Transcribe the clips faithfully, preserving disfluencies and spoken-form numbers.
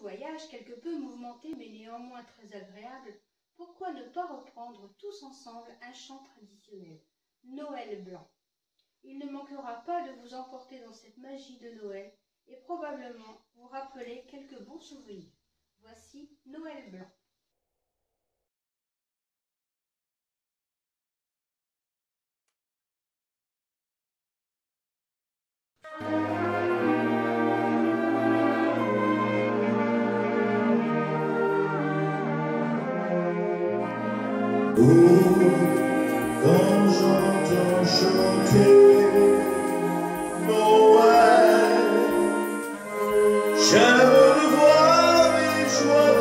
voyage quelque peu mouvementé mais néanmoins très agréable, pourquoi ne pas reprendre tous ensemble un chant traditionnel, Noël blanc? Il ne manquera pas de vous emporter dans cette magie de Noël et probablement vous rappeler quelques bons souvenirs. Voici Noël blanc. Oh, quand j'entends chanter Noël, j'aime le voir les joies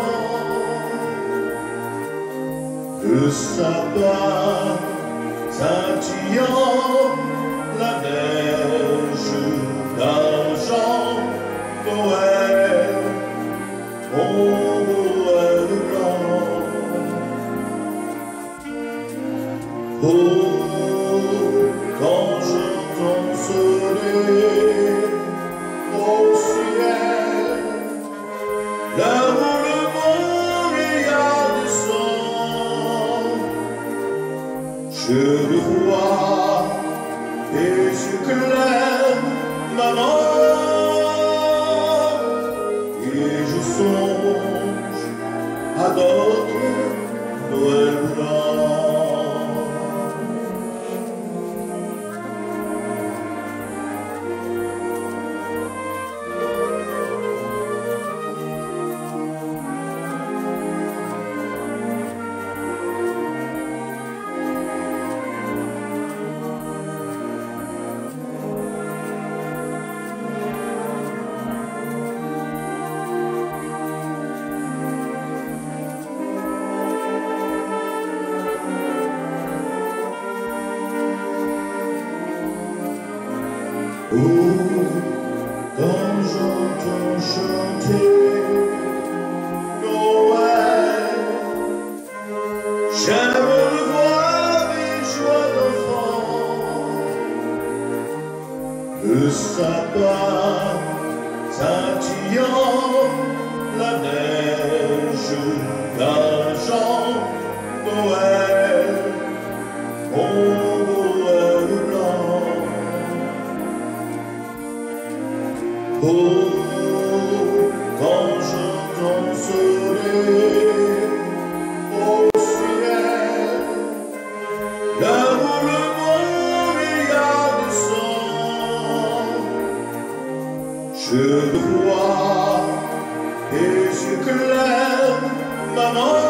d'enfants, le sapin scintillant, la neige d'argent, Noël, mon Noël blanc. Oh, quand j'entends sonner au ciel l'heure où le monde est de sang, je le vois, et yeux clairs, maman, et je songe à d'autres Noël blanc. Oh, quand j'entends chanter Noël, j'aime le voir les joies d'enfants, le sapin scintillant, la neige d'argent, Noël, mon Noël blanc. Oh, quand j'entends sonner au ciel l'heure où le monde est de sang, je le vois, et yeux clairs, maman,